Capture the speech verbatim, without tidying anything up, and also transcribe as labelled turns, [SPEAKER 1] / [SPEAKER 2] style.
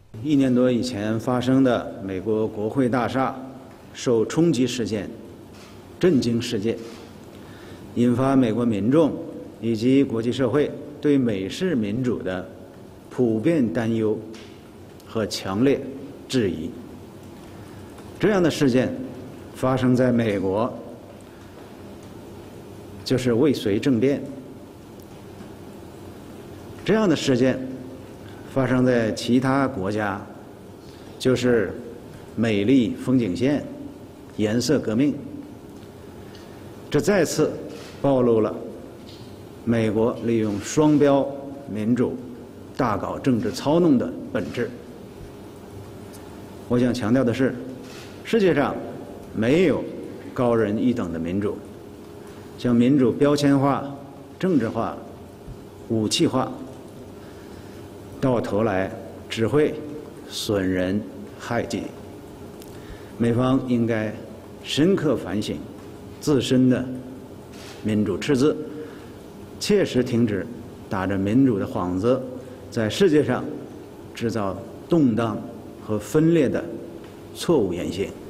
[SPEAKER 1] 一年多以前发生的美国国会大厦受冲击事件，震惊世界，引发美国民众以及国际社会对美式民主的普遍担忧和强烈质疑。这样的事件发生在美国，就是未遂政变；这样的事件发生在其他国家，就是美丽风景线、颜色革命。这再次暴露了美国利用双标民主大搞政治操弄的本质。我想强调的是，世界上没有高人一等的民主，将民主标签化、政治化、武器化，到头来只会损人害己。美方应该深刻反省自身的民主赤字，切实停止打着民主的幌子，在世界上制造动荡和分裂的错误言行。